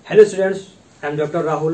Hello students, I am Dr. Rahul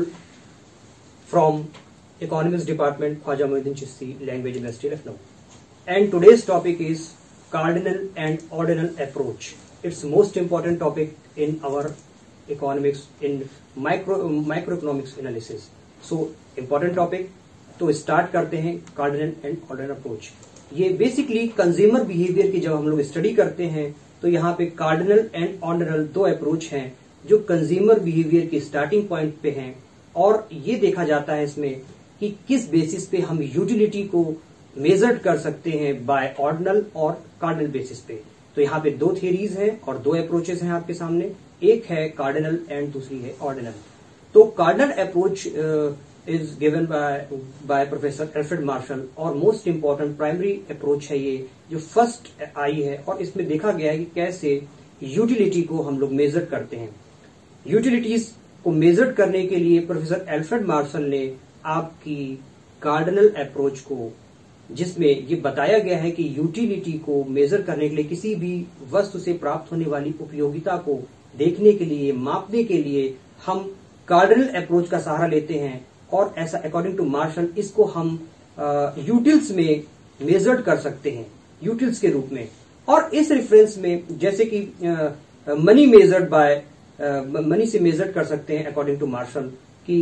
from Economics Department, Khwaja Moinuddin Chishti, Language University, Lucknow. And today's topic is cardinal and ordinal approach. It's most important topic in our economics, in microeconomics analysis. So important topic. तो start करते हैं cardinal and ordinal approach. ये basically consumer behaviour की जब हम लोग study करते हैं तो यहाँ पे कार्डिनल एंड ऑर्डिनल दो अप्रोच हैं जो कंज्यूमर बिहेवियर के स्टार्टिंग पॉइंट पे हैं, और ये देखा जाता है इसमें कि किस बेसिस पे हम यूटिलिटी को मेजर कर सकते हैं बाय ऑर्डिनल और कार्डिनल बेसिस पे. तो यहाँ पे दो थियरीज हैं और दो अप्रोचेस हैं आपके सामने. एक है कार्डिनल एंड दूसरी है ऑर्डिनल. तो cardinal approach is given by Professor Alfred Marshall और मोस्ट इम्पॉर्टेंट प्राइमरी अप्रोच है ये जो फर्स्ट आई है, और इसमें देखा गया है कि कैसे यूटिलिटी को हम लोग मेजर करते हैं. यूटिलिटीज को मेजर करने के लिए प्रोफेसर एल्फ्रेड मार्शल ने आपकी कार्डिनल अप्रोच को, जिसमें ये बताया गया है कि यूटिलिटी को मेजर करने के लिए किसी भी वस्तु से प्राप्त होने वाली उपयोगिता को देखने के लिए, मापने के लिए हम कार्डिनल अप्रोच का सहारा लेते हैं. और ऐसा अकॉर्डिंग टू मार्शल इसको हम यूटिल्स में मेजर्ड कर सकते हैं, यूटिल्स के रूप में. और इस रेफरेंस में जैसे कि मनी मेजर्ड बाय मनी से मेजर कर सकते हैं अकॉर्डिंग टू मार्शल कि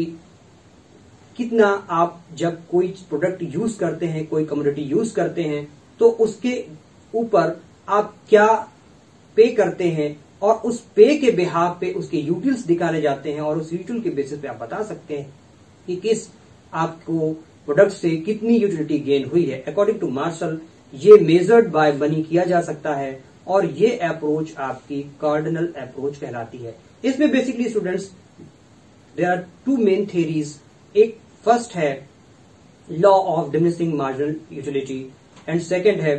कितना आप जब कोई प्रोडक्ट यूज करते हैं, कोई कमोडिटी यूज करते हैं, तो उसके ऊपर आप क्या पे करते हैं और उस पे के बिहाफ पे उसके यूटिल्स निकाले जाते हैं, और उस यूटिल के बेसिस पे आप बता सकते हैं कि किस आपको प्रोडक्ट से कितनी यूटिलिटी गेन हुई है. अकॉर्डिंग टू मार्शल ये मेजर्ड बाय मनी किया जा सकता है, और ये अप्रोच आपकी कार्डिनल अप्रोच कहलाती है. इसमें basically students there are two main theories. एक फर्स्ट है law of diminishing marginal utility and second है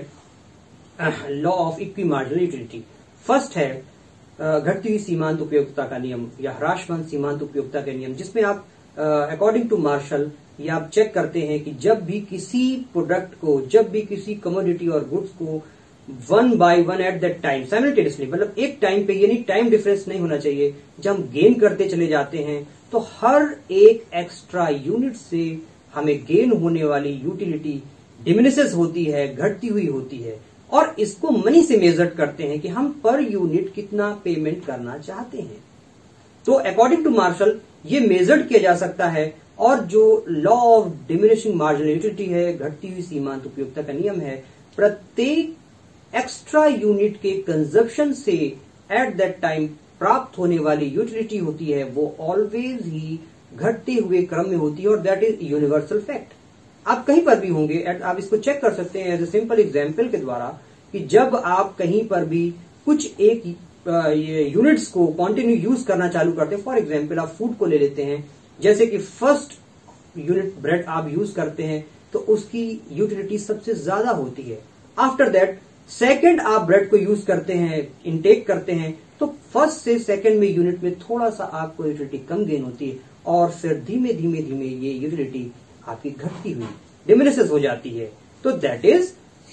law of equi marginal utility. First है घटती हुई सीमांत उपयोगिता का नियम या ह्रासमान सीमांत उपयोगिता का नियम, जिसमें आप अकॉर्डिंग टू मार्शल ये आप चेक करते हैं कि जब भी किसी प्रोडक्ट को, जब भी किसी कमोडिटी और गुड्स को one by one at that time simultaneously, मतलब एक टाइम पे, यानी टाइम डिफरेंस नहीं होना चाहिए, जब हम गेन करते चले जाते हैं तो हर एक एक्स्ट्रा यूनिट से हमें गेन होने वाली यूटिलिटी डिमिनिशेस होती है, घटती हुई होती है. और इसको मनी से मेजर करते हैं कि हम पर यूनिट कितना पेमेंट करना चाहते हैं. तो अकॉर्डिंग टू मार्शल ये मेजर्ड किया जा सकता है. और जो law of diminishing marginal utility है, घटती हुई सीमांत उपयोगिता का नियम है, प्रत्येक एक्स्ट्रा यूनिट के कंजप्शन से एट दैट टाइम प्राप्त होने वाली यूटिलिटी होती है वो ऑलवेज ही घटते हुए क्रम में होती है, और दैट इज यूनिवर्सल फैक्ट. आप कहीं पर भी होंगे, आप इसको चेक कर सकते हैं एज ए सिंपल एग्जाम्पल के द्वारा कि जब आप कहीं पर भी कुछ एक यूनिट्स को कंटिन्यू यूज करना चालू करते हैं. फॉर एग्जांपल आप फूड को ले लेते हैं, जैसे कि फर्स्ट यूनिट ब्रेड आप यूज करते हैं तो उसकी यूटिलिटी सबसे ज्यादा होती है. आफ्टर दैट सेकंड आप ब्रेड को यूज करते हैं, इनटेक करते हैं, तो फर्स्ट से सेकंड में यूनिट में थोड़ा सा आपको यूटिलिटी कम गेन होती है, और फिर धीमे धीमे धीमे ये यूटिलिटी आपकी घटती हुई डिमिनिशेस हो जाती है. तो that is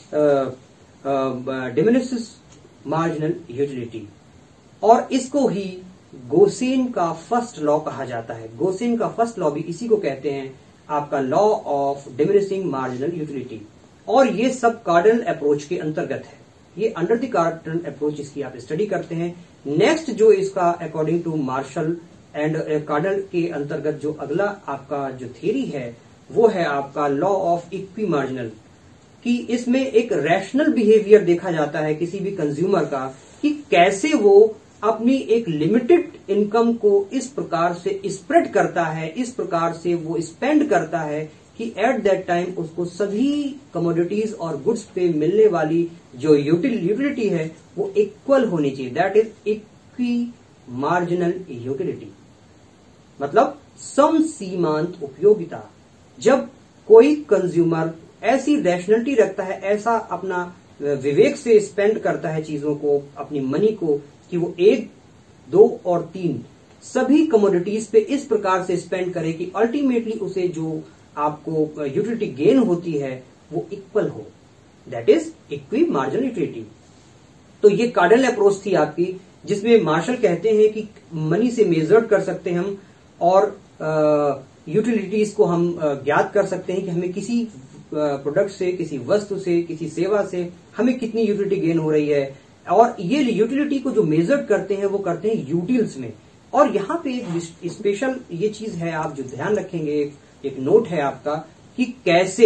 diminishes marginal utility. और इसको ही गोसेन का फर्स्ट लॉ कहा जाता है. गोसेन का फर्स्ट लॉ भी इसी को कहते हैं, आपका law of diminishing marginal utility. और ये सब कार्डिनल अप्रोच के अंतर्गत है. ये अंडर द कार्डिनल अप्रोच इसकी आप स्टडी करते हैं. नेक्स्ट जो इसका according to Marshall and cardinal के अंतर्गत जो अगला आपका जो थियरी है वो है आपका लॉ ऑफ इक्वी मार्जिनल, कि इसमें एक रैशनल बिहेवियर देखा जाता है किसी भी कंज्यूमर का, कि कैसे वो अपनी एक लिमिटेड इनकम को इस प्रकार से स्प्रेड करता है, इस प्रकार से वो स्पेंड करता है कि एट दैट टाइम उसको सभी कमोडिटीज और गुड्स पे मिलने वाली जो यूटिलिटी है वो इक्वल होनी चाहिए. That is equi marginal utility, मतलब सम सीमांत उपयोगिता. जब कोई कंज्यूमर ऐसी रैशनलिटी रखता है, ऐसा अपना विवेक से स्पेंड करता है चीजों को, अपनी मनी को, कि वो 1, 2 और 3 सभी कमोडिटीज पे इस प्रकार से स्पेंड करे कि अल्टीमेटली उसे जो आपको यूटिलिटी गेन होती है वो इक्वल हो. That is equi marginal utility. तो ये कार्डिनल अप्रोच थी आपकी जिसमें मार्शल कहते हैं कि मनी से मेजर्ड कर सकते हैं हम, और यूटिलिटीज को हम ज्ञात कर सकते हैं कि हमें किसी प्रोडक्ट से, किसी वस्तु से, किसी सेवा से हमें कितनी यूटिलिटी गेन हो रही है। और ये यूटिलिटी को जो मेजर करते हैं वो करते हैं यूटिल्स में। और यहाँ पे एक स्पेशल ये चीज है, आप जो ध्यान रखेंगे, एक नोट है आपका कि कैसे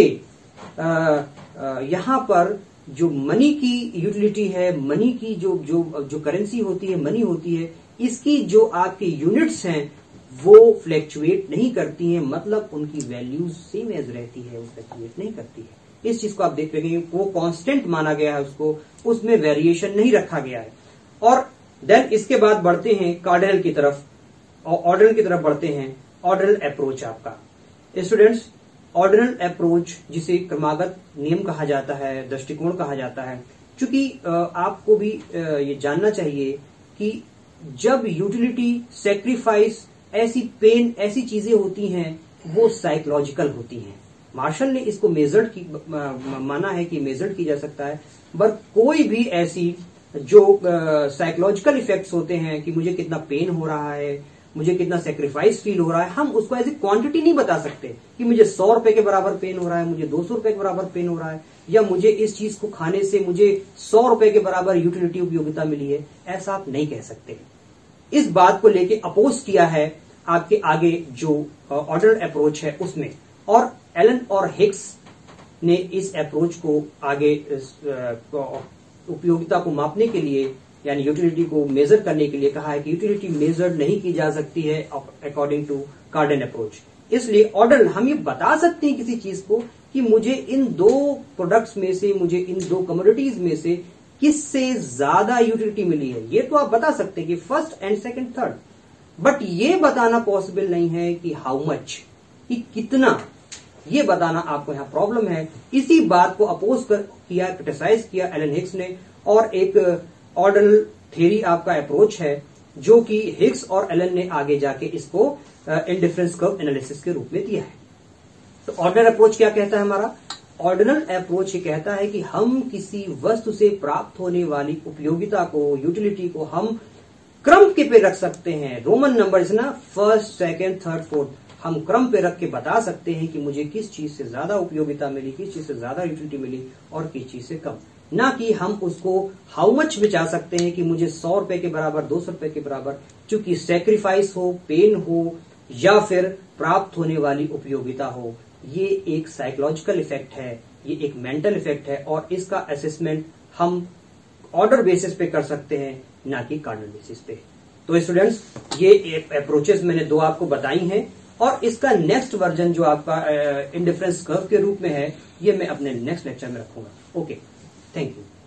यहाँ पर जो मनी की यूटिलिटी है, मनी की जो करेंसी होती है, मनी होती है, इसकी जो आपके यूनिट्स हैं वो फ्लैक्चुएट नहीं करती हैं, मतलब उनकी वैल्यूज सेम एज रहती है, वो फ्लैक्चुएट नहीं करती है। इस चीज को आप देख रहे हैं, वो कांस्टेंट माना गया है उसको, उसमें वेरिएशन नहीं रखा गया है। और देन इसके बाद बढ़ते हैं कार्डिनल की तरफ, और ऑर्डिनल की तरफ बढ़ते हैं। ऑर्डिनल अप्रोच आपका स्टूडेंट्स, ऑर्डिनल अप्रोच जिसे क्रमागत नियम कहा जाता है, दृष्टिकोण कहा जाता है, क्योंकि आपको भी ये जानना चाहिए कि जब यूटिलिटी, सेक्रीफाइस, ऐसी पेन, ऐसी चीजें होती हैं वो साइकोलॉजिकल होती हैं। मार्शल ने इसको मेजर्ड की माना है कि मेजर्ड की जा सकता है, पर कोई भी ऐसी जो साइकोलॉजिकल इफेक्ट्स होते हैं कि मुझे कितना पेन हो रहा है, मुझे कितना सेक्रीफाइस फील हो रहा है, हम उसको एज ए क्वांटिटी नहीं बता सकते कि मुझे 100 रुपए के बराबर पेन हो रहा है, मुझे 200 रुपए के बराबर पेन हो रहा है, या मुझे इस चीज को खाने से मुझे 100 रुपए के बराबर यूटिलिटी उपयोगिता मिली है। ऐसा आप नहीं कह सकते। इस बात को लेके अपोज किया है आपके आगे जो ऑर्डिनल अप्रोच है उसमें, और एलन और हिक्स ने इस अप्रोच को आगे उपयोगिता को मापने के लिए, यानी यूटिलिटी को मेजर करने के लिए कहा है कि यूटिलिटी मेजर नहीं की जा सकती है अकॉर्डिंग टू कार्डिनल अप्रोच। इसलिए ऑर्डिनल हम ये बता सकते हैं किसी चीज को कि मुझे इन दो प्रोडक्ट्स में से, मुझे इन दो कमोडिटीज में से किससे ज्यादा यूटिलिटी मिली है, ये तो आप बता सकते हैं कि first and second, third, but ये बताना पॉसिबल नहीं है कि हाउ मच, कि कितना, ये बताना आपको यहाँ प्रॉब्लम है। इसी बात को अपोज किया, क्रिटिसाइज किया एलन हिक्स ने, और एक ऑर्डिनल थ्योरी आपका अप्रोच है जो कि हिक्स और एलन ने आगे जाके इसको इंडिफरेंस कर्व एनालिसिस के रूप में दिया है। तो ऑर्डिनल अप्रोच क्या कहता है हमारा? ऑर्डिनल अप्रोच ये कहता है कि हम किसी वस्तु से प्राप्त होने वाली उपयोगिता को, यूटिलिटी को हम क्रम के पे रख सकते हैं। रोमन नंबर्स ना, फर्स्ट, सेकंड, थर्ड, फोर्थ, हम क्रम पे रख के बता सकते हैं कि मुझे किस चीज से ज्यादा उपयोगिता मिली, किस चीज से ज्यादा यूटिलिटी मिली और किस चीज से कम। ना कि हम उसको हाउ मच में जा सकते हैं कि मुझे 100 रुपए के बराबर, 200 रुपए के बराबर, चूंकि सेक्रीफाइस हो, पेन हो, या फिर प्राप्त होने वाली उपयोगिता हो। ये एक साइकोलॉजिकल इफेक्ट है, ये एक मेंटल इफेक्ट है, और इसका असेसमेंट हम ऑर्डर बेसिस पे कर सकते हैं, ना कि कार्डिनल बेसिस पे। तो स्टूडेंट्स, ये अप्रोचेस मैंने दो आपको बताई हैं, और इसका नेक्स्ट वर्जन जो आपका इंडिफरेंस कर्व के रूप में है, ये मैं अपने नेक्स्ट लेक्चर में रखूंगा। Okay, thank you.